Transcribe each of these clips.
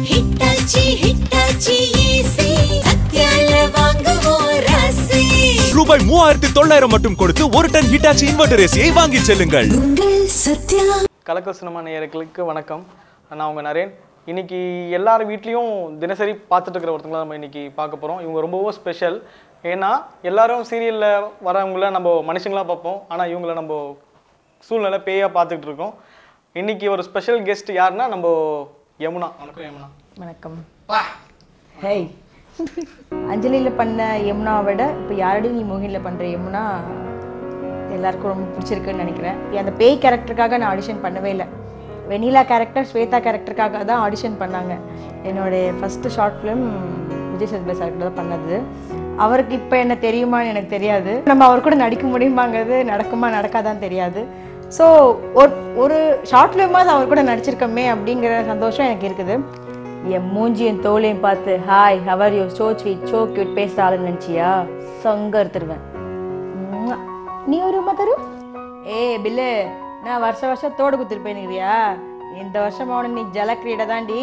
Hitachi easy சத்யால வாங்குவோம் ராசி ரூபாய் 3900 மட்டும் கொடுத்து ஒரு டன் Hitachi இன்வெர்டர் ஏசியை வாங்கி செல்லுங்கள். சத்யா கலக்கல் சினிமா நேயர்களுக்கு வணக்கம். நான் உங்க நரேன். இன்னைக்கு எல்லார் வீட்லயும் தினசரி பார்த்துட்டு இருக்கிற ஒருத்தங்கள நம்ம இன்னைக்கு பார்க்க போறோம். இவங்க ரொம்பவும் ஸ்பெஷல். ஏன்னா எல்லாரும் சீரியல்ல வரவங்கள நம்ம மனுஷங்களா பார்ப்போம். ஆனா இவங்கள நம்ம சூழ்நிலை பேயா பார்த்துட்டு இருக்கோம். இன்னைக்கு ஒரு ஸ்பெஷல் கெஸ்ட் யாருன்னா நம்ம யமுனா. வணக்கம் யமுனா. வணக்கம். ஹேய், அஞ்சலியில் பண்ண யமுனாவை விட இப்போ யாரடி நீ மோகினியில் பண்ணுற யமுனா எல்லாருக்கும் ரொம்ப பிடிச்சிருக்குன்னு நினைக்கிறேன். அந்த பேய் கேரக்டருக்காக நான் ஆடிஷன் பண்ணவே இல்லை. வெனிலா கேரக்டர், ஸ்வேதா கேரக்டருக்காக தான் ஆடிஷன் பண்ணாங்க. என்னுடைய first short film Vijay Sethupathi sir தான் பண்ணது. அவருக்கு இப்போ என்ன தெரியுமான்னு எனக்கு தெரியாது. நம்ம அவர் கூட நடிக்க முடியுமாங்கிறது நடக்குமா நடக்காதான்னு தெரியாது. ஸோ ஒரு ஷார்ட் ஃபிலிமாவது அவர் கூட நடிச்சிருக்கோமே அப்படிங்கிற சந்தோஷம் எனக்கு இருக்குது. என் மூஞ்சியும் தோலையும் பார்த்து hi how are you so sweet so cute பேசுகிற ஆளுன்னு நினச்சியா சொங்க எடுத்துருவேன். நீ ஒரு மதரு பில்லு நான் வருஷம் தோடு குத்துருப்பேனுங்கிறியா? இந்த வருஷம் அவனை நீ ஜலக்கிரீட தாண்டி.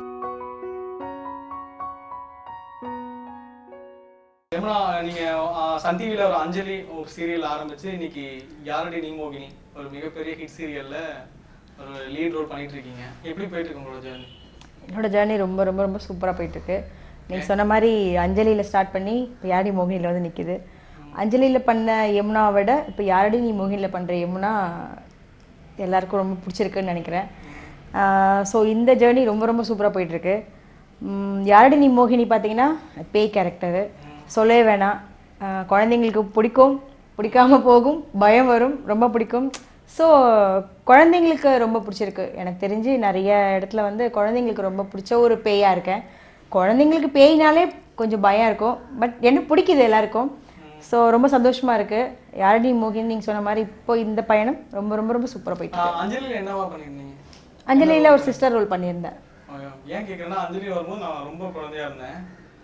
யமுனா, நீங்க சன் டிவில ஒரு அஞ்சலி ஒரு சீரியல் ஆரம்பிச்சு இன்னைக்கு யாரடி நீ மோகினி ஒரு மிகப்பெரிய ஹிட் சீரியல்ல ஒரு லீட் ரோல் பண்ணிட்டு இருக்கீங்க. எப்படி போயிட்டு இருக்கு உங்களோட ஜேர்னி? என்னோட ஜேர்னி ரொம்ப ரொம்ப ரொம்ப சூப்பராக போயிட்டுருக்கு. நீங்கள் சொன்ன மாதிரி அஞ்சலியில் ஸ்டார்ட் பண்ணி இப்போ யாரடி மோகினியில் வந்து நிற்கிது. அஞ்சலியில் பண்ண யமுனாவை விட இப்போ யாரடி நீ மோகினியில் பண்ணுற யமுனா எல்லாருக்கும் ரொம்ப பிடிச்சிருக்குன்னு நினைக்கிறேன். ஸோ இந்த ஜேர்னி ரொம்ப ரொம்ப சூப்பராக போயிட்டுருக்கு. யாரடி நீ மோகினி பார்த்தீங்கன்னா பேய் கேரக்டரு சொல்லவே வேணாம். குழந்தைங்களுக்கு பிடிக்கும், பிடிக்காமல் போகும், பயம் வரும், ரொம்ப பிடிக்கும். ஸோ குழந்தைங்களுக்கு ரொம்ப பிடிச்சிருக்கு. எனக்கு தெரிஞ்சு நிறைய இடத்துல வந்து குழந்தைங்களுக்கு ரொம்ப பிடிச்ச ஒரு பேயாக இருக்கேன். குழந்தைங்களுக்கு பேயினாலே கொஞ்சம் பயம் இருக்கும், பட் எனக்கு பிடிக்குது எல்லாருக்கும். ஸோ ரொம்ப சந்தோஷமாக இருக்குது. யாரடி மோகினி நீங்கள் சொன்ன மாதிரி இப்போ இந்த பயணம் ரொம்ப ரொம்ப ரொம்ப சூப்பராக போயிட்டு. அஞ்சலியில் என்னவா பண்ணியிருந்தீங்க? அஞ்சலியில் ஒரு சிஸ்டர் ரோல் பண்ணியிருந்தேன். ஏன் கேட்குறேன்னா அஞ்சலி வரும்போது நான் ரொம்ப குழந்தையா இருந்தேன்.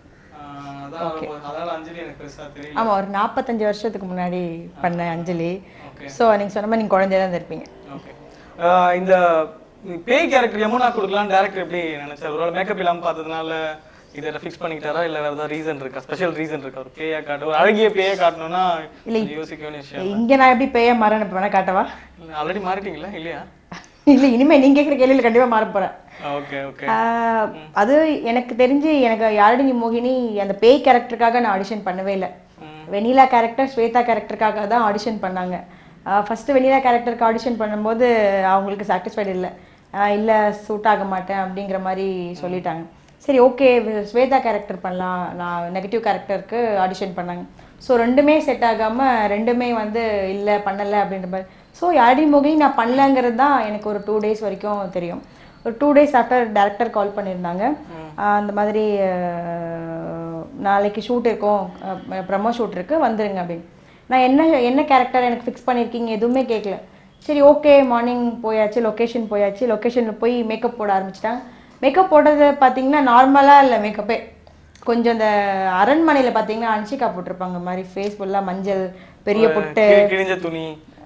ஆமாம், ஒரு 45 வருஷத்துக்கு முன்னாடி பண்ண அஞ்சலி. ஸோ நீங்கள் சொன்ன மாதிரி நீங்கள் குழந்தையா தான் இருப்பீங்க. இந்த பேய் கேரக்டர் யமுனா கொடுக்கலான்னு டேரக்டர் எப்படி நினைச்சார்? ஒரு மேக்கப் இல்லாமல் பார்த்ததுனால இதை ஃபிக்ஸ் பண்ணிக்கிட்டாரா இல்லை வேறு ஏதாவது ரீசன் இருக்கா? ஸ்பெஷல் ரீசன் இருக்கா? ஒரு பேயை காட்டு, ஒரு அழகிய பேயை காட்டணும்னா இல்லை யோசிக்க வேண்டிய விஷயம். இங்கே நான் எப்படி பேயை மாறேன் வேணா காட்டவா? ஆல்ரெடி மாறிட்டீங்களா இல்லையா? இல்லை, இனிமேல் நீங்கள் கேட்குற கேள்வியில் கண்டிப்பாக மாற போகிறேன். அது எனக்கு தெரிஞ்சு எனக்கு யாரடி நீ மோகினி அந்த பேய் கேரக்டருக்காக நான் ஆடிஷன் பண்ணவே இல்லை. வெனிலா கேரக்டர், ஸ்வேதா கேரக்டருக்காக தான் ஆடிஷன் பண்ணாங்க. ஃபஸ்ட்டு வெனிலா கேரக்டருக்கு ஆடிஷன் பண்ணும்போது அவங்களுக்கு சாட்டிஸ்ஃபைடு இல்லை சூட் ஆக மாட்டேன் அப்படிங்கிற மாதிரி சொல்லிட்டாங்க. சரி ஓகே ஸ்வேதா கேரக்டர் பண்ணலாம், நான் நெகட்டிவ் கேரக்டருக்கு ஆடிஷன் பண்ணாங்க. ஸோ ரெண்டுமே செட் ஆகாமல் ரெண்டுமே வந்து இல்லை பண்ணலை அப்படின்ற மாதிரி. ஸோ யாரடி மோகினி நான் பண்ணலங்கிறது தான் எனக்கு ஒரு 2 days வரைக்கும் தெரியும். ஒரு 2 days ஆஃப்டர் டேரக்டர் கால் பண்ணியிருந்தாங்க. அந்த மாதிரி நாளைக்கு ஷூட் இருக்கும், ப்ரமோ ஷூட் இருக்குது வந்துருங்க அப்படின்னு. நான் என்ன கேரக்டர் எனக்கு ஃபிக்ஸ் பண்ணியிருக்கீங்க எதுவுமே கேட்கல. சரி ஓகே மார்னிங் போயாச்சு, லொக்கேஷன் போயாச்சு. லொக்கேஷனில் போய் மேக்கப் போட ஆரம்பிச்சிட்டாங்க. மேக்கப் போட்டது பார்த்தீங்கன்னா நார்மலாக இல்லை மேக்கப்பே. கொஞ்சம் இந்த அரண்மனையில் பார்த்தீங்கன்னா அன்ஷிகா போட்டிருப்பாங்க மாதிரி ஃபேஸ் ஃபுல்லாக மஞ்சள், பெரிய பொட்டு, கிழிஞ்ச துணி,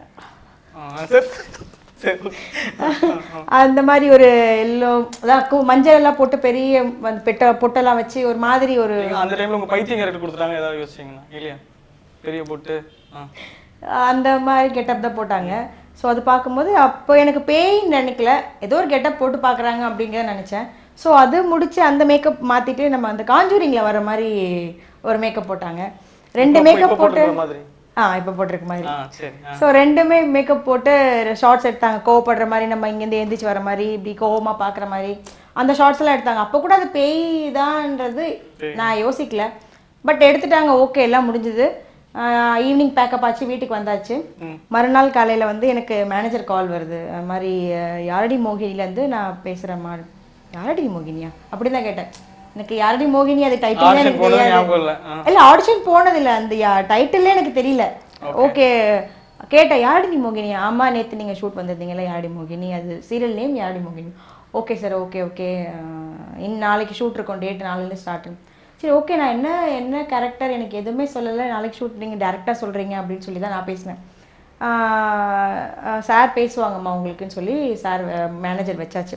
அந்த மாதிரி ஒரு எல்லோ அதான் மஞ்சள் எல்லாம் போட்டு பெரிய பொட்டெல்லாம் வச்சு ஒரு மாதிரி ஒரு. அந்த டைம்ல உங்க பைத்தியம் கேரக்டர் கொடுத்துட்டாங்க ஏதாவது யோசிச்சீங்களா? இல்லையா? பெரிய பொட்டு அந்த மாதிரி கெட்டப் தான் போட்டாங்க. ஸோ அது பார்க்கும்போது அப்போ எனக்கு பேயின்னு நினைக்கல, ஏதோ ஒரு கெட்டப் போட்டு பார்க்குறாங்க அப்படிங்கிறத நினச்சேன். ஸோ அது முடிச்சு அந்த மேக்கப் மாற்றிட்டு நம்ம அந்த காஞ்சூரிங்கில் வர மாதிரி ஒரு மேக்கப் போட்டாங்க. 2 மேக்கப் போட்டு இப்போ போட்டிருக்க மாதிரி. ஸோ 2மே மேக்கப் போட்டு ஷார்ட்ஸ் எடுத்தாங்க. கோவப்படுற மாதிரி, நம்ம இங்கேருந்து எந்திரிச்சு வர மாதிரி, இப்படி கோவமாக பார்க்குற மாதிரி அந்த ஷார்ட்ஸ் எல்லாம் எடுத்தாங்க. அப்போ கூட அது பேய் தான்ன்றது நான் யோசிக்கல, பட் எடுத்துட்டாங்க. ஓகே எல்லாம் முடிஞ்சுது. ஈவினிங் பேக்கப் ஆச்சு, வீட்டுக்கு வந்தாச்சு. மறுநாள் காலையில் வந்து எனக்கு மேனேஜர் கால் வருது. அது மாதிரி யாரடி மோகினிலேருந்து நான் பேசுகிறேன். யாரடி மோகினியா அப்படி தான் கேட்டேன். எனக்கு யாரடி மோகினி அது டைட்டில் எனக்கு தெரியாது. இல்லை ஆடிஷன் போனதில்லை, அந்த டைட்டிலே எனக்கு தெரியல. ஓகே கேட்டேன் யாரடி மோகினியா? ஆமாம் நேற்று நீங்கள் ஷூட் வந்திருந்தீங்களா யாரடி மோகினி, அது சீரியல் நேம் யாரடி மோகினி. ஓகே சார் ஓகே நாளைக்கு ஷூட் இருக்கும், டேட் நாளையில ஸ்டார்ட். சரி ஓகே நான் என்ன கேரக்டர் எனக்கு எதுவுமே சொல்லலை, நாளைக்கு ஷூட் நீங்கள் டேரெக்டாக சொல்கிறீங்க அப்படின்னு சொல்லி தான் நான் பேசினேன். சார் பேசுவாங்கம்மா உங்களுக்குன்னு சொல்லி சார் மேனேஜர் வச்சாச்சு.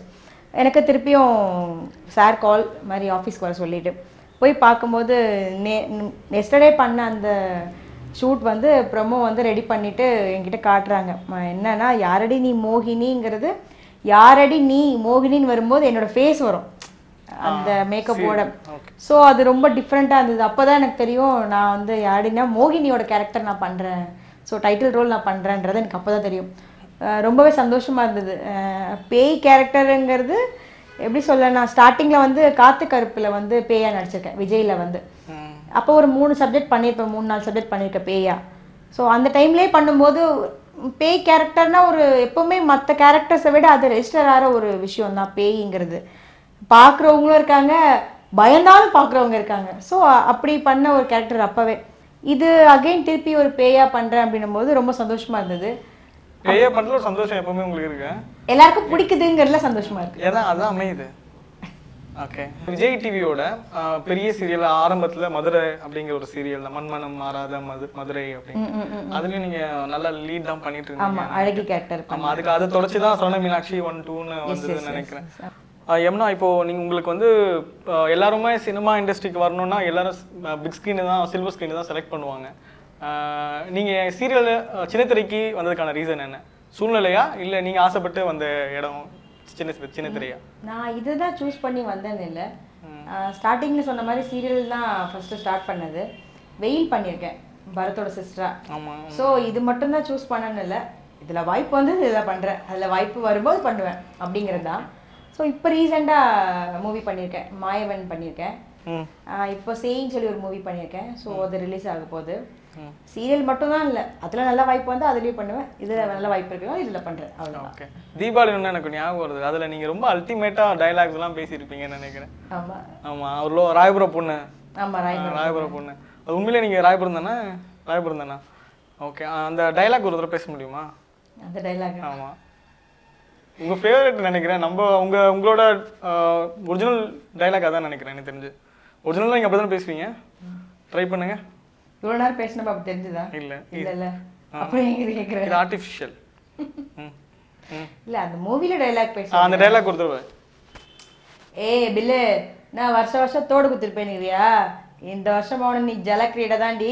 எனக்கு திருப்பியும் சார் கால் மாதிரி ஆஃபீஸ்க்கு வர சொல்லிட்டு போய் பார்க்கும்போது எஸ்டர்டே பண்ண அந்த ஷூட் வந்து ப்ரொமோ வந்து ரெடி பண்ணிவிட்டு என்கிட்ட காட்டுறாங்க. என்னன்னா யாரடி நீ மோகினிங்கிறது, யாரடி நீ மோகினின்னு வரும்போது என்னோடய ஃபேஸ் வரும் அந்த மேக்கப்போட. ஸோ அது ரொம்ப டிஃப்ரெண்ட்டாக இருந்தது. அப்போ தான் எனக்கு தெரியும் நான் வந்து யாரடினா மோகினியோட கேரக்டர் நான் பண்ணுறேன், ஸோ டைட்டில் ரோல் நான் பண்ணுறேன்றது எனக்கு அப்போ தான் தெரியும். ரொம்பவே சந்தோஷமாக இருந்தது. பேய் கேரக்டருங்கிறது எப்படி சொல்ல, நான் ஸ்டார்டிங்கில் வந்து காத்து கருப்பில் வந்து பேயா நடிச்சிருக்கேன் விஜயில் வந்து. அப்போ ஒரு 3 சப்ஜெக்ட் பண்ணியிருப்பேன், 3-4 சப்ஜெக்ட் பண்ணியிருக்கேன் பேயா. ஸோ அந்த டைம்லேயே பண்ணும்போது பேய் கேரக்டர்னா ஒரு எப்போவுமே மற்ற கேரக்டர்ஸை விட அது ரெஜிஸ்டர் ஆகிற ஒரு விஷயம் தான் பேய்ங்கிறது. பார்க்குறவங்களும் இருக்காங்க, பயந்தாலும் பார்க்குறவங்க இருக்காங்க. ஸோ அப்படி பண்ண ஒரு கேரக்டர் அப்போவே. இது அகைன் திருப்பி ஒரு பேயா பண்ணுறேன் அப்படின்னும் போது ரொம்ப சந்தோஷமாக இருந்தது. பேயா பண்ணுற சந்தோஷம் எப்பவுமே உங்களுக்கு இருக்கு, எல்லாருக்கும் பிடிக்குதுங்கிறதுல சந்தோஷமாக இருக்குது. ஏன்னா அதான் அமையுது. ஓகே, விஜய் டிவியோட பெரிய சீரியல் ஆரம்பத்தில் மதுரை அப்படிங்கிற ஒரு சீரியல், மண்மனம் மாறாத மதுரை அப்படின்னு, அதுலயும் நீங்க நல்லா லீட் தான் பண்ணிட்டு இருக்கீங்க. அழகி கேரக்டர். ஆமா, அதுக்கு அதை தொடர்ச்சி தான் சரவண மீனாட்சி 1-2ன்னு வந்ததுன்னு நினைக்கிறேன். யமுனா, இப்போ நீங்க உங்களுக்கு வந்து எல்லாருமே சினிமா இண்டஸ்ட்ரிக்கு வரணும்னா எல்லாரும் பிக் ஸ்க்ரீனு தான், சில்வர் ஸ்க்ரீனு தான் செலக்ட் பண்ணுவாங்க. நீங்க சீரியல் சின்னத்திரைக்கு வந்ததுக்கான ரீசன் என்ன? சூழ்நிலையா இல்லை நீங்க ஆசைப்பட்டு வந்த இடம் சின்ன திரையா? நான் இதுதான் சூஸ் பண்ணி வந்தேன்னு இல்லை. ஸ்டார்டிங்கில் சொன்ன மாதிரி சீரியல் தான் ஃபஸ்ட்டு ஸ்டார்ட் பண்ணது. வெயில் பண்ணியிருக்கேன் பரத்தோட சிஸ்டரா. ஸோ இது மட்டும்தான் சூஸ் பண்ணன்னு இல்லை, இதில் வாய்ப்பு வந்து இதில் பண்ணுறேன், அதில் வாய்ப்பு வரும்போது பண்ணுவேன் அப்படிங்கிறது தான். ஸோ இப்போ ரீசெண்டாக மூவி பண்ணியிருக்கேன், மாயவன் பண்ணியிருக்கேன். இப்போ சேயின்னு சொல்லி ஒரு மூவி பண்ணியிருக்கேன். ஸோ அது ரிலீஸ் ஆக போகுது. சீரியல் மட்டும்தான் இல்லை, அதில் நல்ல வாய்ப்பு வந்து அதுலேயும் பண்ணுவேன், இதில் நல்ல வாய்ப்பு இருக்கோ இதில் பண்ணுறேன், அவ்வளோதான். ஓகே, தீபாவளி எனக்கு ஞாபகம் வருது, அதில் நீங்கள் ரொம்ப அல்டிமேட்டாக டைலாக்ஸ் எல்லாம் பேசியிருப்பீங்கன்னு நினைக்கிறேன். ஆமாம் ஆமாம், அவ்வளோ ராயபுரம் பொண்ணு. ஆமாம், ராயபுரம் பொண்ணு. அது உண்மையிலே நீங்கள் ராயபுரம் தானே? ஓகே, அந்த டைலாக் ஒரு தடவை பேச முடியுமா? அந்த டைலாக்? ஆமாம், உங்கள் ஃபேவரட் நினைக்கிறேன். உங்களோட ஒரிஜினல் டைலாக் அதான் நினைக்கிறேன் எனக்கு தெரிஞ்சு. ஒரிஜினலாக நீங்கள் அப்படி தானே பேசுவீங்க, ட்ரை பண்ணுங்க. இவ்வளோ நேரம் பேசினப்ப அப்படி தெரிஞ்சுதா? இல்லை இல்லை, அப்புறம் எங்கே கேட்குறேன், இது ஆர்டிஃபிஷியல். இல்லை, அந்த மூவியில் டைலாக் பேச, அந்த டைலாக் ஒரு தடவை. பில்லு, நான் வருஷம் தோடு குத்துருப்பேன்னுறியா, இந்த வருஷம் அவனை நீ ஜலக்கிரீட தாண்டி.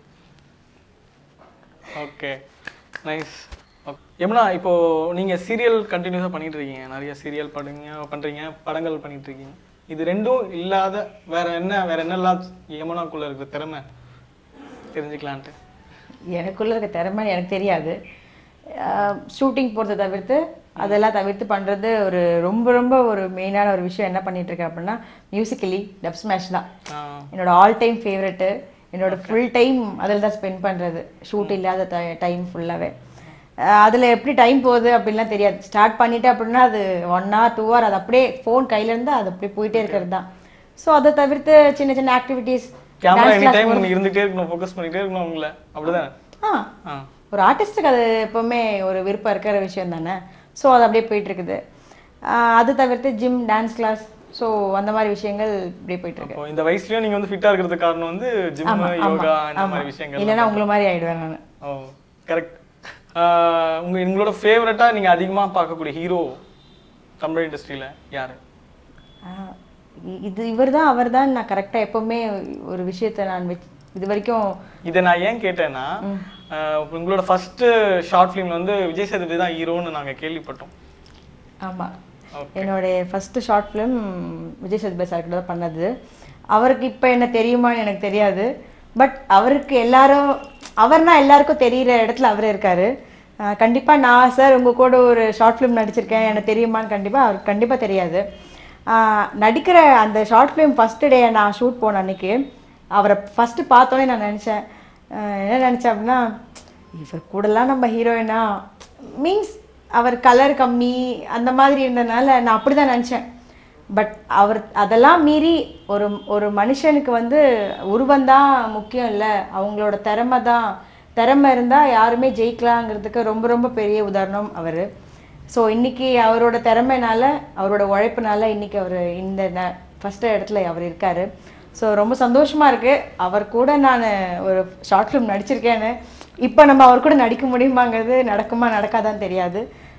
Okay, nice. யமுனா, இப்போ நீங்கள் சீரியல் கண்டினியூஸாக பண்ணிட்டு இருக்கீங்க, நிறைய சீரியல் பண்ணுறீங்க, படங்கள் பண்ணிட்டு இருக்கீங்க. இது ரெண்டும் இல்லாத வேற என்னெல்லாம் யமுனாக்குள்ள இருக்கிற திறமை தெரிஞ்சுக்கலான்ட்டு? எனக்குள்ள இருக்க திறமை எனக்கு தெரியாது. ஷூட்டிங் போகிறத தவிர்த்து அதெல்லாம் தவிர்த்து பண்ணுறது ஒரு ரொம்ப ரொம்ப ஒரு மெயினான ஒரு விஷயம் என்ன பண்ணிட்டு இருக்கேன் அப்படின்னா, மியூசிக்கலி டப் ஸ்மாஷ் தான் என்னோட ஆல் டைம் ஃபேவரெட்டு. என்னோட ஃபுல் டைம் அதில் தான் ஸ்பெண்ட் பண்ணுறது, ஷூட் இல்லாத டைம் ஃபுல்லாகவே. அதில் எப்படி டைம் போகுது அப்படின்லாம் தெரியாது. ஸ்டார்ட் பண்ணிவிட்டு அப்படின்னா அது 1 hour 2 hour அது அப்படியே ஃபோன் கையில் இருந்தால் அது அப்படியே போயிட்டே இருக்கிறது தான். ஸோ அதை தவிர்த்து சின்ன சின்ன ஆக்டிவிட்டீஸ், கேமரா எனி டைம் இருந்துகிட்டே இருக்கணும், ஃபோக்கஸ் பண்ணிட்டே இருக்கணும் உங்களை, அப்படிதானே? ஒரு ஆர்டிஸ்ட்டுக்கு அது எப்போவுமே ஒரு விருப்பம் இருக்கிற விஷயம் தானே. ஸோ அது அப்படியே போயிட்டு இருக்குது. அது தவிர்த்து ஜிம், டான்ஸ் கிளாஸ், ஸோ அந்த மாதிரி விஷயங்கள் இப்படியே போயிட்டு இருக்கு. இந்த வயசுலயும் நீங்க வந்து ஃபிட்டா இருக்கிறதுக்கு காரணம் வந்து ஜிம், யோகா, இந்த மாதிரி விஷயங்கள். இல்லைன்னா உங்களை மாதிரி ஆயிடுவேன் நான். Oh, correct. உங்களோட ஃபேவரட்டா நீங்க அதிகமா பார்க்கக்கூடிய ஹீரோ தமிழ் இண்டஸ்ட்ரியில யாரு? இவர் தான் அவர் தான் நான் கரெக்டாக எப்போவுமே ஒரு விஷயத்தை நான் இது வரைக்கும். இதை நான் ஏன் கேட்டேன்னா, உங்களோட ஃபர்ஸ்ட் ஷார்ட் ஃபிலிம் வந்து விஜய் சேதுபதி தான் ஹீரோன்னு நாங்கள் கேள்விப்பட்டோம். ஆமாம், என்னுடைய first short film Vijay Sethupathi சார்கிட்ட தான் பண்ணது. அவருக்கு இப்போ என்ன தெரியுமான்னு எனக்கு தெரியாது, பட் அவருக்கு அவர்னா எல்லாருக்கும் தெரிகிற இடத்துல அவர் இருக்கார். கண்டிப்பாக நான் சார் உங்கள் கூட ஒரு ஷார்ட் ஃபிலிம் நடிச்சிருக்கேன் எனக்கு தெரியுமான்னு கண்டிப்பாக அவருக்கு கண்டிப்பாக தெரியாது. நடிக்கிற அந்த ஷார்ட் ஃபிலிம் ஃபஸ்ட்டு டே நான் ஷூட் போன அன்றைக்கி அவரை ஃபஸ்ட்டு பார்த்தோன்னே நான் நினச்சேன், என்ன நினச்சேன் அப்படின்னா, இவர் கூடலாம் நம்ம ஹீரோயினா மீன்ஸ் அவர் கலர் கம்மி அந்த மாதிரி இருந்ததுனால நான் அப்படி தான் நினச்சேன். பட் அவர் அதெல்லாம் மீறி ஒரு மனுஷனுக்கு வந்து உருவந்தான் முக்கியம் இல்லை, அவங்களோட திறமை இருந்தால் யாருமே ஜெயிக்கலாங்கிறதுக்கு ரொம்ப ரொம்ப பெரிய உதாரணம் அவர். ஸோ இன்றைக்கி அவரோட திறமைனால, அவரோட உழைப்புனால இன்றைக்கி அவர் இந்த ஃபஸ்ட்டு இடத்துல அவர் இருக்கார். ஸோ ரொம்ப சந்தோஷமாக இருக்குது. அவர் கூட நான் ஒரு ஷார்ட் ஃபிலிம் நடிச்சிருக்கேன்னு. இப்போ நம்ம அவர் கூட நடிக்க முடியுமாங்கிறது நடக்குமா நடக்காதான்னு தெரியாது.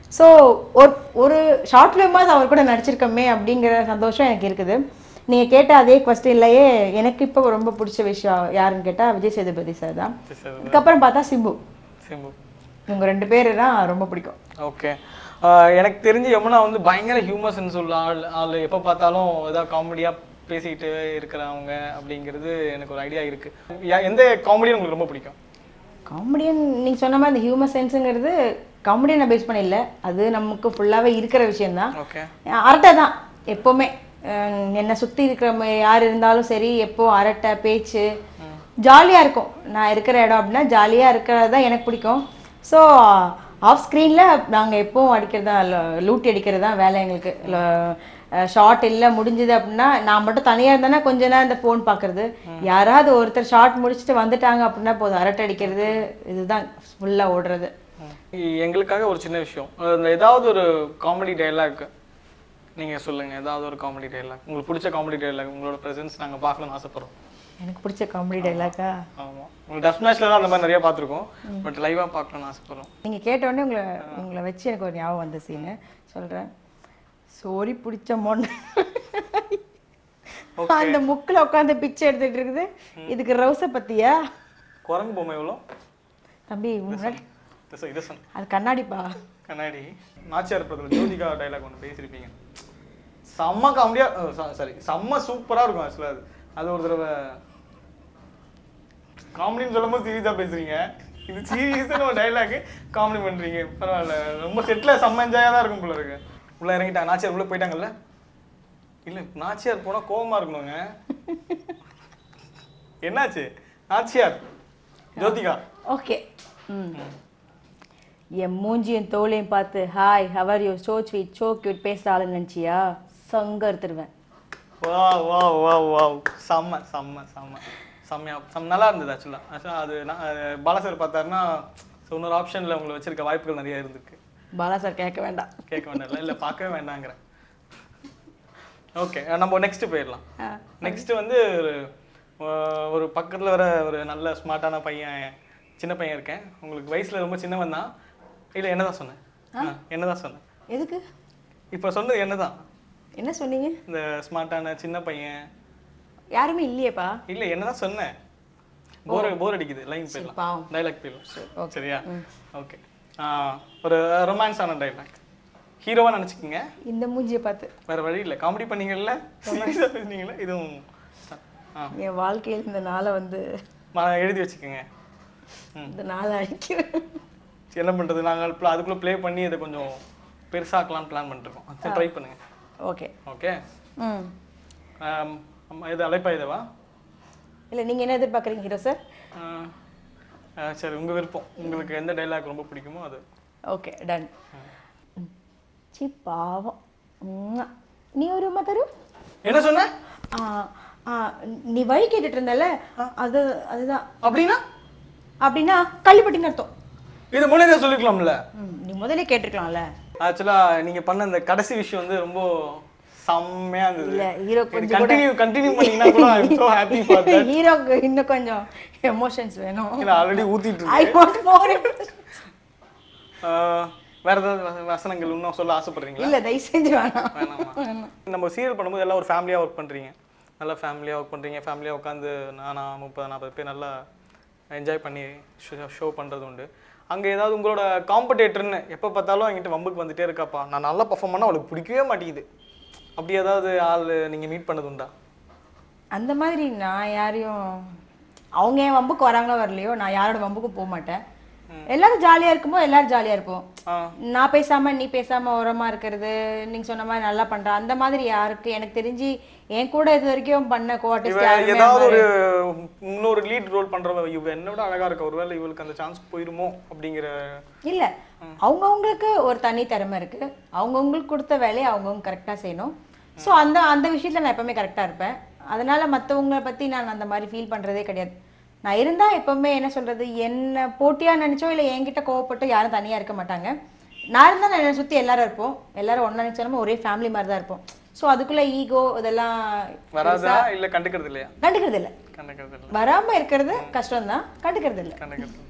ஸோ ஒரு ஷார்ட் ஃபிலிமாவது அவர் கூட நடிச்சிருக்கோமே அப்படிங்கிற சந்தோஷம் எனக்கு இருக்குது. நீங்கள் கேட்ட அதே கொஸ்டின்லையே எனக்கு இப்போ ரொம்ப பிடிச்ச விஷயம் யாருன்னு கேட்டால் விஜய் சேதுபதி சார் தான். அதுக்கப்புறம் பார்த்தா சிம்பு. இவங்க 2 பேர் தான் ரொம்ப பிடிக்கும். ஓகே, எனக்கு தெரிஞ்சு யமுனா வந்து பயங்கர ஹியூமர் சென்ஸ் உள்ள ஆள் எப்போ பார்த்தாலும் ஏதாவது காமெடியாக பேசிக்கிட்டு இருக்கிறவங்க அப்படிங்கிறது எனக்கு ஒரு ஐடியா இருக்குது. எந்த காமெடியும் உங்களுக்கு ரொம்ப பிடிக்கும்? காமெடியன் நீங்கள் சொன்ன மாதிரி அந்த ஹியூமர் சென்ஸுங்கிறது காமெடியனை பேஸ் பண்ண இல்லை, அது நமக்கு ஃபுல்லாகவே இருக்கிற விஷயந்தான். ஓகே, அரட்டை தான் எப்போவுமே. என்னை சுற்றி இருக்கிற யார் இருந்தாலும் சரி, எப்போ அரட்டை பேச்சு ஜாலியாக இருக்கும். நான் இருக்கிற இடம் அப்படின்னா ஜாலியாக இருக்கிறது தான் எனக்கு பிடிக்கும். ஸோ ஆஃப் ஸ்க்ரீனில் நாங்கள் எப்போவும் அடிக்கிறதா லூட்டி அடிக்கிறது தான் வேலை எங்களுக்கு. ஷார்ட் இல்லை முடிஞ்சுது அப்படின்னா நான் மட்டும் தனியாக இருந்தேன்னா கொஞ்ச நேரம் இந்த ஃபோன் பார்க்குறது, யாராவது ஒருத்தர் ஷார்ட் முடிச்சுட்டு வந்துட்டாங்க அப்படின்னா போதும் அரட்டை அடிக்கிறது, இதுதான் ஃபுல்லாக ஓடுறது. எங்களுக்காக ஒரு சின்ன விஷயம், ஏதாவது ஒரு காமெடி டைலாக் நீங்கள் சொல்லுங்கள். ஏதாவது ஒரு காமெடி டைலாக், உங்களுக்கு பிடிச்ச காமெடி டைலாக், உங்களோட ப்ரெசன்ஸ் நாங்கள் பார்க்கணும்னு ஆசைப்படுறோம். எனக்கு பிடிச்ச காமெடி டைலாக்கா? ஆமாம், உங்களுக்கு டப் மேட்ச்ல தான் அந்த மாதிரி நிறைய பார்த்துருக்கோம், பட் லைவாக பார்க்கணும்னு ஆசைப்படுறோம். நீங்கள் கேட்டோடனே உங்களை வச்சு எனக்கு ஒரு ஞாபகம் வந்த சீனு சொல்கிறேன். சோரி பிடிச்ச மொன்ன அந்த முக்கில் உட்காந்து பிச்சை எடுத்துட்டு இருக்குது, இதுக்கு ரவுசை பத்தியா? குரங்கு பொம்மை எவ்வளோ தம்பி முன்னாடி அது கண்ணாடிப்பா. கண்ணாடி நாச்சியார் படத்தில் ஜோதிகா டைலாக் ஒன்று பேசியிருப்பீங்க, செம்ம காமெடியாக, சாரி செம்ம சூப்பராக இருக்கும். ஆக்சுவலாக அது ஒரு தடவை காமெடின்னு சொல்லும் போது சீரியஸாக பேசுறீங்க, இது சீரியஸான ஒரு டைலாக் காமெடி பண்ணுறீங்க, பரவாயில்ல. ரொம்ப செட்டில் செம்ம என்ஜாயாக தான் இருக்கும் போல இருக்கு. உள்ளே இறங்கிட்டாங்க, நாச்சியார் உள்ளே போயிட்டாங்கல்ல? இல்லை, நாச்சியார் போனால் கோபமாக இருக்கணுங்க. என்னாச்சு? நாச்சியார் ஜோதிகா ஓகே. என் மூஞ்சியும் தோலையும் பார்த்து hi how are you so sweet so cute பேசுகிற ஆளுன்னு நினச்சியா? சங்க எடுத்துருவேன். வா வா வா வா, செம்ம செம்ம செம்ம செம்மையா நல்லா இருந்தது. ஆக்சுவலாக அது பாலா சார் பார்த்தாருன்னா இன்னொரு ஆப்ஷனில் உங்களை வச்சிருக்க வாய்ப்புகள் நிறைய இருந்திருக்கு. பாலா சார் கேட்க வேண்டாம் இல்லை பார்க்கவே வேண்டாங்கிறேன். ஓகே, நம்ம நெக்ஸ்ட் போயிடலாம். நெக்ஸ்ட் வந்து ஒரு பக்கத்தில் வர ஒரு நல்ல ஸ்மார்ட்டான பையன், சின்ன பையன் இருக்கேன். உங்களுக்கு வயசில் ரொம்ப சின்னவன் தான். இல்லை என்னதான் சொன்னேன், என்னதான் சொன்னேன்? எதுக்கு இப்போ சொன்னது என்னதான்? என்ன சொன்னீங்க? இந்த ஸ்மார்ட்டான சின்ன பையன் யாருமே இல்லையேப்பா. இல்லை என்னதான் சொன்னேன்? போர் அடிக்குது, லைன் போயிடலாம், டைலாக் போயிடலாம். சரியா? ஓகே, ஒரு ரொமான்ஸான டைலாக், ஹீரோவா நினச்சிக்கோங்க. இந்த மூஞ்சியை பார்த்து வேற வழி இல்லை, காமெடி பண்ணீங்கல்ல, பேசுனீங்களா, இதுவும் என் வாழ்க்கையில் இந்த நாளை வந்து எழுதி வச்சுக்கோங்க. இந்த நாளை அடிக்கிறேன். என்ன பண்ணுறது, நாங்கள் அதுக்குள்ளே ப்ளே பண்ணி இதை கொஞ்சம் பெருசாக்கலாம்னு பிளான் பண்ணிருக்கோம். அதை ட்ரை பண்ணுங்க. Okay okay. இது அழைப்பா இதுவா? இல்லை, நீங்கள் என்ன எதிர்பார்க்குறீங்க ஹீரோ சார்? சரி, உங்கள் விருப்பம், உங்களுக்கு எந்த டைலாக் ரொம்ப பிடிக்குமோ அது. Okay, ton. சி பாவம், நீ ஒரு அம்மா தரும். என்ன சொன்ன? நீ வழி கேட்டுட்டு இருந்தல, அதுதான். அப்படின்னா அப்படின்னா கள்ளிப்பட்டின்னு அர்த்தம். இது முன்னாடியே சொல்லிக்கலாம்ல, நீ முதல்ல கேட்டிருக்கலாம்ல. ஆக்சுவலாக நீங்கள் பண்ண அந்த கடைசி விஷயம் வந்து ரொம்ப செம்மையா இருந்தது. இல்ல, ஹீரோ கொஞ்சம் கண்டினியூ பண்ணீங்கன்னா கூட I am so happy for that. ஹீரோக்கு இன்னும் கொஞ்சம் எமோஷன்ஸ் வேணும். இல்ல, ஆல்ரெடி ஊத்திட்டு இருக்கு. I want more. வேற ஏதாவது வசனங்கள் இன்னும் சொல்ல ஆசைப்படுறீங்களா? இல்ல, தயவு செஞ்சு வேணாம். நம்ம சீரியல் பண்ணும்போது எல்லாம் ஒரு ஃபேமிலியா ஒர்க் பண்றீங்க, நல்லா ஃபேமிலியா ஒர்க் பண்றீங்க. ஃபேமிலியா உட்காந்து நானா 30-40 பேர் நல்லா என்ஜாய் பண்ணி ஷோ பண்றது உண்டு. அங்கே ஏதாவது உங்களோட காம்படேட்டர்னு எப்போ பார்த்தாலும் என்கிட்ட வம்புக்கு வந்துட்டே இருக்காப்பா, நான் நல்லா பர்ஃபார்ம் பண்ணால் அவளுக்கு பிடிக்கவே மாட்டேங்குது, அப்படி ஏதாவது ஆள் நீங்கள் மீட் பண்ணது உண்டா? அந்த மாதிரி நான் யாரையும், அவங்க என் வம்புக்கு வராங்களோ வரலையோ, நான் யாரோட வம்புக்கும் போக மாட்டேன். எல்லாரும் ஜாலியாக இருக்கும்போது எல்லாரும் ஜாலியாக இருப்போம். நான் பேசாமல் நீ பேசாமல் ஓரமாக இருக்கிறது, நீங்கள் சொன்ன மாதிரி நல்லா பண்ணுறேன், அந்த மாதிரி யாருக்கு எனக்கு தெரிஞ்சு என் கூட இது வரைக்கும் பண்ண கோஆர்டிஸ்ட் ஏதாவது ஒரு இன்னொரு லீட் ரோல் பண்ணுறவ இவ என்னோட அழகாக இருக்க, ஒருவேளை இவளுக்கு அந்த சான்ஸ் போயிருமோ அப்படிங்கிற இல்லை. அவங்கவுங்களுக்கு ஒரு தனி திறமை இருக்குது, அவங்கவுங்களுக்கு கொடுத்த வேலையை அவங்கவுங்க கரெக்டாக செய்யணும். ஸோ அந்த விஷயத்தில் நான் எப்போவுமே கரெக்டாக இருப்பேன். அதனால் மற்றவங்களை பற்றி நான் அந்த மாதிரி ஃபீல் பண்ணுறதே கிடையாது. நான் இருந்தால் எப்போவுமே என்ன சொல்கிறது, என்ன போட்டியாக நினச்சோ இல்லை என்கிட்ட கோவப்பட்டோ யாரும் தனியாக இருக்க மாட்டாங்க. நான் இருந்தால் நான் என்னை சுற்றி எல்லாரும் இருப்போம், எல்லாரும் ஒன்றா நினச்சாலும் ஒரே ஃபேமிலி மாதிரி தான் இருப்போம். ஸோ அதுக்குள்ளே ஈகோ இதெல்லாம் வராதா? இல்லை, கண்டுக்கிறது இல்லையா? கண்டுக்கிறது இல்லை. வராமல் இருக்கிறது கஷ்டம் தான், கண்டுக்கிறது இல்லை.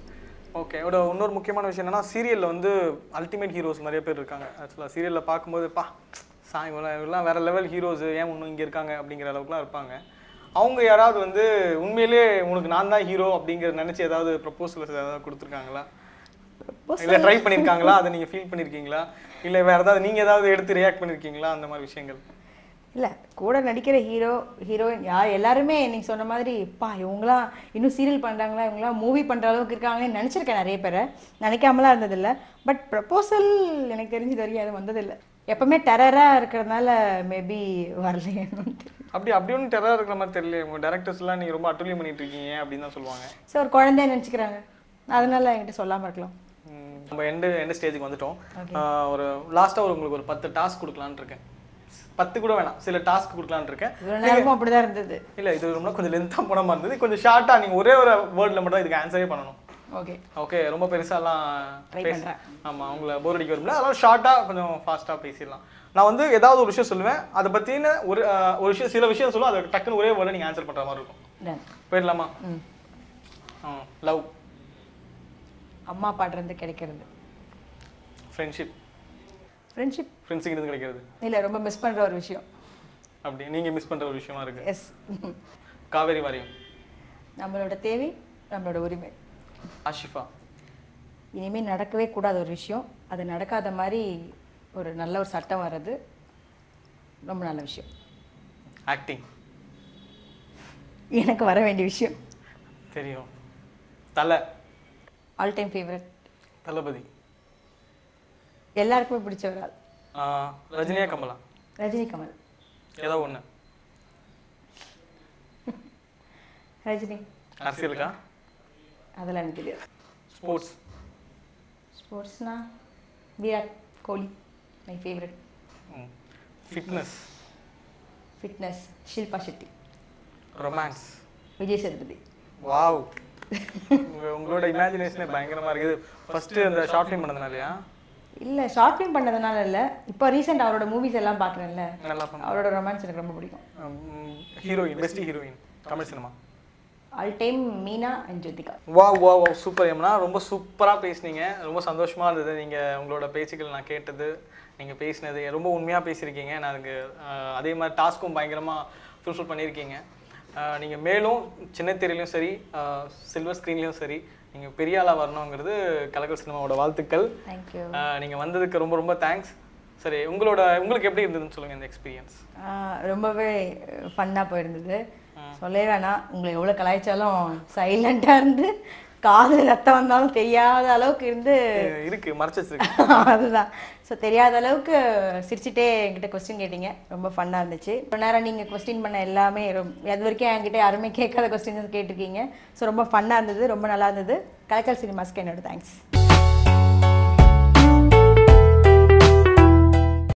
ஓகே இன்னொரு முக்கியமான விஷயம் என்னன்னா சீரியலில் வந்து அல்டிமேட் ஹீரோஸ் நிறைய பேர் இருக்காங்க. ஆக்சுவலாக சீரியலில் பார்க்கும்போது இவெல்லாம் வேற லெவல் ஹீரோஸ் ஏன் இன்னும் இங்கே இருக்காங்க அப்படிங்கிற அளவுக்குலாம் இருப்பாங்க. அவங்க யாராவது வந்து உண்மையிலே உனக்கு நான் தான் ஹீரோ அப்படிங்கிற நினச்சி ஏதாவது ப்ரப்போசல்ஸ் ஏதாவது கொடுத்துருக்காங்களா, இல்லை ட்ரை பண்ணியிருக்காங்களா, அதை நீங்கள் ஃபீல் பண்ணியிருக்கீங்களா, இல்லை வேறு ஏதாவது நீங்கள் ஏதாவது எடுத்து ரியாக்ட் பண்ணியிருக்கீங்களா அந்த மாதிரி விஷயங்கள்? இல்லை, கூட நடிக்கிற ஹீரோயின் எல்லாருமே நீங்கள் சொன்ன மாதிரி இவங்களாம் இன்னும் சீரியல் பண்ணுறாங்களா, இவங்களாம் மூவி பண்ணுற அளவுக்கு இருக்காங்களேன்னு நினச்சிருக்கேன். நிறைய பேரை நினைக்காமலாம் இருந்ததில்லை. பட் ப்ரப்போசல் எனக்கு தெரிஞ்சு வரைக்கும் அது வந்ததில்லை. எப்பவுமே டெரராக இருக்கிறதுனால மேபி வரலையேன்னு. அப்படி ஒன்றும் டெரராக இருக்கிற மாதிரி தெரியல. உங்கள் டேரக்டர்ஸ்லாம் நீங்கள் ரொம்ப அட்டூழியம் பண்ணிட்டு இருக்கீங்க அப்படின்னு தான் சொல்லுவாங்க. ஸோ ஒரு குழந்தைய நினச்சிக்கிறாங்க, அதனால என்கிட்ட சொல்லாமல் இருக்கலாம். நம்ம எண்டு ஸ்டேஜுக்கு வந்துட்டோம். ஒரு லாஸ்ட்டாக உங்களுக்கு ஒரு 10 டாஸ்க் கொடுக்கலான்னு இருக்கேன். 10 கூட வேணாம், சில டாஸ்க் கொடுக்கலான்னு இருக்கேன். நேரமும் அப்படிதான் இருந்தது. இல்லை, இது ரொம்ப கொஞ்சம் லென்த்தாக போன மாதிரி இருந்தது. கொஞ்சம் ஷார்ட்டாக நீங்கள் ஒரே ஒரு வேர்டில் மட்டும் இதுக்கு ஆன்சரே பண்ணணும். ஓகே ரொம்ப பெருசாலாம் ஆமாம் உங்களை போர் அடிக்க வரும்ல, அதெல்லாம் ஷார்ட்டாக கொஞ்சம் ஃபாஸ்ட்டாக பேசிடலாம். நான் வந்து ஏதாவது ஒரு விஷயம் சொல்லுவேன், அதை பற்றின ஒரு விஷயம் சில விஷயம் சொல்லுவோம், அதை டக்குன்னு ஒரே வேர்டில் நீங்கள் ஆன்சர் பண்ணுற மாதிரி இருக்கும். போயிடலாமா? லவ். அம்மா பாடுறது கிடைக்கிறது. ஃப்ரெண்ட்ஷிப். ஃப்ரெண்ட்ஸுக்கு இருந்து கிடைக்கிறது. இல்லை, ரொம்ப மிஸ் பண்ணுற ஒரு விஷயம். அப்படி நீங்கள் மிஸ் பண்ணுற ஒரு விஷயமா இருக்கு. எஸ். காவேரி வாரியம். நம்மளோட தேவை, நம்மளோட உரிமை. ஆஷிஃபா. இனிமேல் நடக்கவே கூடாத ஒரு விஷயம், அது நடக்காத மாதிரி ஒரு நல்ல ஒரு சட்டம் வர்றது ரொம்ப நல்ல விஷயம். ஆக்டிங். எனக்கு வர வேண்டிய விஷயம். தெரியும். Thala. All time favourite. Thalapathy. எல்லாருக்குமே பிடிச்ச ஒரு ஆள். ரஜினியா கமலா? ரஜினி கமல். ஏதோ ஒன்று. ரஜினி. அரசியலுக்கா? அதெல்லாம் எனக்கு தெரியாது. ஸ்போர்ட்ஸ்னா Virat Kohli, my favourite. Fitness Shilpa Shetty. Romance. Vijay Sethupathi. Wow, உங்களோட இமேஜினேஷனே பயங்கரமாக இருக்குது. ஃபஸ்ட்டு அந்த ஷார்ட் ஃபிலிம் பண்ணதுனாலயா? இல்லை, ஷார்ட் ஃபிலிம் பண்ணதுனால இல்லை, இப்போ ரீசெண்ட் அவரோட மூவிஸ் எல்லாம் பார்க்குறேன்ல, அவரோட ரொமான்ஸ் எனக்கு ரொம்ப பிடிக்கும். Heroine, best heroine Tamil cinema? All time Meena and Jyothika. வா சூப்பர் யமுனா, ரொம்ப சூப்பராக பேசுனீங்க. ரொம்ப சந்தோஷமாக இருந்தது நீங்கள் உங்களோட பேச்சுக்கள் நான் கேட்டது, நீங்கள் பேசினது ரொம்ப உண்மையாக பேசியிருக்கீங்க. நான் அதுக்கு அதே மாதிரி டாஸ்க்கும் பயங்கரமாக ஃபுல்ஃபில் பண்ணியிருக்கீங்க. நீங்கள் மேலும் சின்ன திரையிலையும் சரி சில்வர் ஸ்க்ரீன்லேயும் சரி நீங்கள் பெரிய ஆளாக வரணுங்கிறது கலக்கல் சினிமாவோட வாழ்த்துக்கள். தேங்க்யூ. நீங்கள் வந்ததுக்கு ரொம்ப ரொம்ப தேங்க்ஸ். சரி, உங்களுக்கு எப்படி இருந்ததுன்னு சொல்லுங்கள் இந்த எக்ஸ்பீரியன்ஸ்? ரொம்பவே ஃபன்னாக போயிருந்தது. சொல்லவே வேணாம், உங்களை எவ்வளோ கலாய்ச்சாலும் சைலண்டாக இருந்து காது ரத்தம் வந்தாலும் தெரியாத அளவுக்கு இருந்து இருக்கு மறைச்சிருக்கு. அதுதான். ஸோ தெரியாத அளவுக்கு சிரிச்சுட்டே என்கிட்ட கொஸ்டின் கேட்டீங்க, ரொம்ப ஃபன்னாக இருந்துச்சு. ரொம்ப நேரம் நீங்கள் கொஸ்டின் பண்ண எல்லாமே அது வரைக்கும் என்கிட்ட யாருமே கேட்காத கொஸ்டின்ஸ் கேட்டிருக்கீங்க. ஸோ ரொம்ப ஃபன்னாக இருந்தது, ரொம்ப நல்லா இருந்தது. கலக்கல் சினிமாஸ்க்கு என்னோட தேங்க்ஸ்.